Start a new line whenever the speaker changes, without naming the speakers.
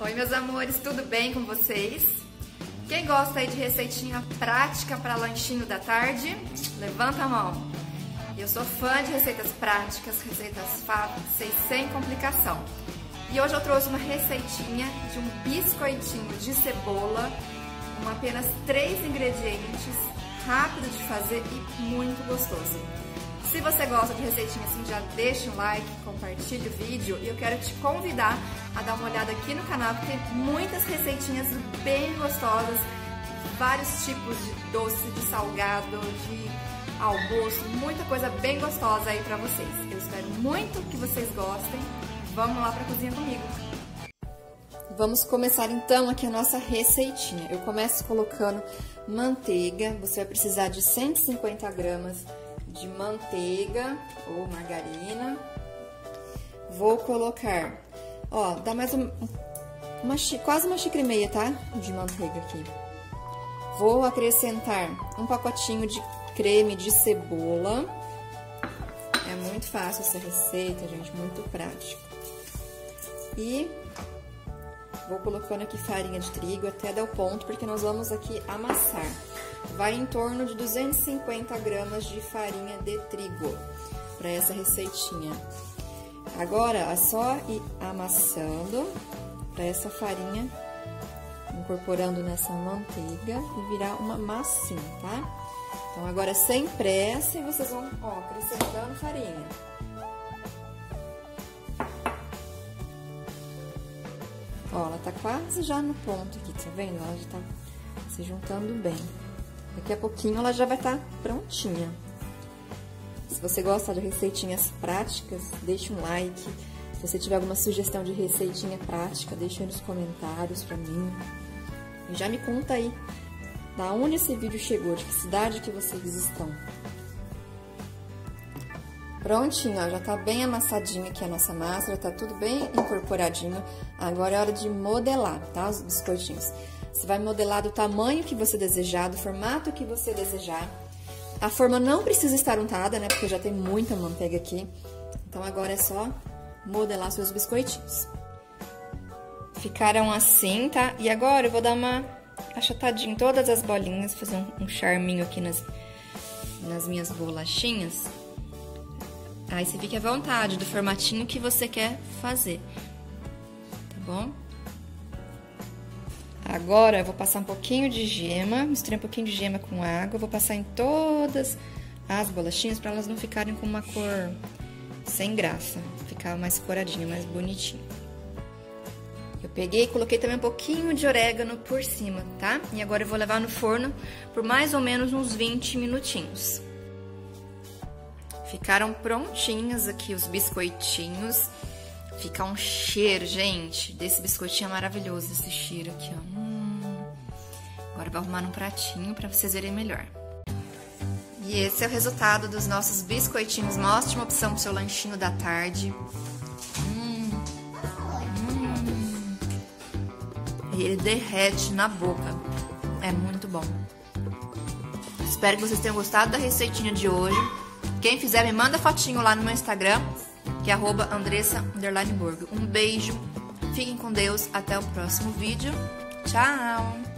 Oi, meus amores, tudo bem com vocês? Quem gosta aí de receitinha prática para lanchinho da tarde, levanta a mão. Eu sou fã de receitas práticas, receitas fáceis, sem complicação. E hoje eu trouxe uma receitinha de um biscoitinho de cebola, com apenas 3 ingredientes, rápido de fazer e muito gostoso. Se você gosta de receitinha assim, já deixa um like, compartilha o vídeo e eu quero te convidar a dar uma olhada aqui no canal, porque tem muitas receitinhas bem gostosas, vários tipos de doce, de salgado, de almoço, muita coisa bem gostosa aí pra vocês. Eu espero muito que vocês gostem. Vamos lá pra cozinha comigo. Vamos começar então aqui a nossa receitinha. Eu começo colocando manteiga, você vai precisar de 150 gramas de manteiga ou margarina. Vou colocar, ó, dá mais quase uma xícara e meia, tá? De manteiga aqui. Vou acrescentar um pacotinho de creme de cebola. É muito fácil essa receita, gente, muito prático. E vou colocando aqui farinha de trigo até dar o ponto, porque nós vamos aqui amassar. Vai em torno de 250 gramas de farinha de trigo para essa receitinha. Agora é só ir amassando para essa farinha, incorporando nessa manteiga e virar uma massinha, tá? Então agora sem pressa e vocês vão, ó, acrescentando farinha. Ó, ela tá quase já no ponto aqui, tá vendo? Ela já tá se juntando bem. Daqui a pouquinho ela já vai estar prontinha. Se você gosta de receitinhas práticas, deixa um like. Se você tiver alguma sugestão de receitinha prática, deixa aí nos comentários pra mim. E já me conta aí, da onde esse vídeo chegou, de que cidade que vocês estão. Prontinho, ó, já tá bem amassadinho aqui a nossa massa, já tá tudo bem incorporadinho. Agora é hora de modelar, tá? Os biscoitinhos. Você vai modelar do tamanho que você desejar, do formato que você desejar. A forma não precisa estar untada, né? Porque já tem muita manteiga aqui. Então, agora é só modelar seus biscoitinhos. Ficaram assim, tá? E agora eu vou dar uma achatadinha em todas as bolinhas, fazer um charminho aqui nas minhas bolachinhas. Aí você fica à vontade do formatinho que você quer fazer, tá bom? Agora eu vou passar um pouquinho de gema, misturei um pouquinho de gema com água, vou passar em todas as bolachinhas para elas não ficarem com uma cor sem graça, ficar mais coradinho, mais bonitinho. Eu peguei e coloquei também um pouquinho de orégano por cima, tá? E agora eu vou levar no forno por mais ou menos uns 20 minutinhos. Ficaram prontinhos aqui os biscoitinhos. Fica um cheiro, gente, desse biscoitinho é maravilhoso, esse cheiro aqui, ó. Agora eu vou arrumar num pratinho pra vocês verem melhor. E esse é o resultado dos nossos biscoitinhos. Uma ótima opção pro seu lanchinho da tarde. E ele derrete na boca. É muito bom. Espero que vocês tenham gostado da receitinha de hoje. Quem fizer, me manda fotinho lá no meu Instagram, que é @Andressa_Burgo. Um beijo, fiquem com Deus, até o próximo vídeo. Tchau!